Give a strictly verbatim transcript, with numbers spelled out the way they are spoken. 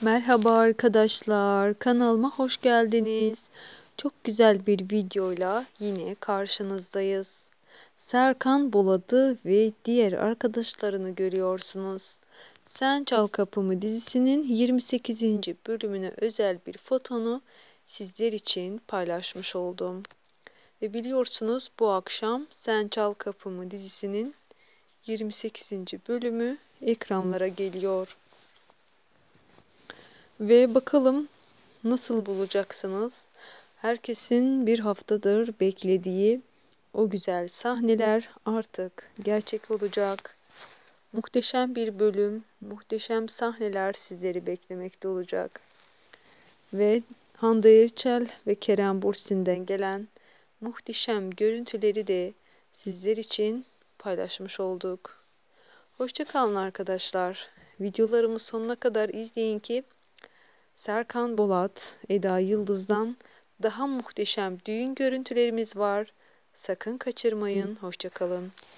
Merhaba arkadaşlar, kanalıma hoş geldiniz. Çok güzel bir videoyla yine karşınızdayız. Serkan Bolat'ı ve diğer arkadaşlarını görüyorsunuz. Sen Çal Kapımı dizisinin yirmi sekizinci bölümüne özel bir fotonu sizler için paylaşmış oldum. Ve biliyorsunuz bu akşam Sen Çal Kapımı dizisinin yirmi sekizinci bölümü ekranlara geliyor. Ve bakalım nasıl bulacaksınız? Herkesin bir haftadır beklediği o güzel sahneler artık gerçek olacak. Muhteşem bir bölüm, muhteşem sahneler sizleri beklemekte olacak. Ve Hande Erçel ve Kerem Bürsin'den gelen muhteşem görüntüleri de sizler için paylaşmış olduk. Hoşça kalın arkadaşlar. Videolarımı sonuna kadar izleyin ki Serkan Bolat, Eda Yıldız'dan daha muhteşem düğün görüntülerimiz var. Sakın kaçırmayın. Hoşça kalın.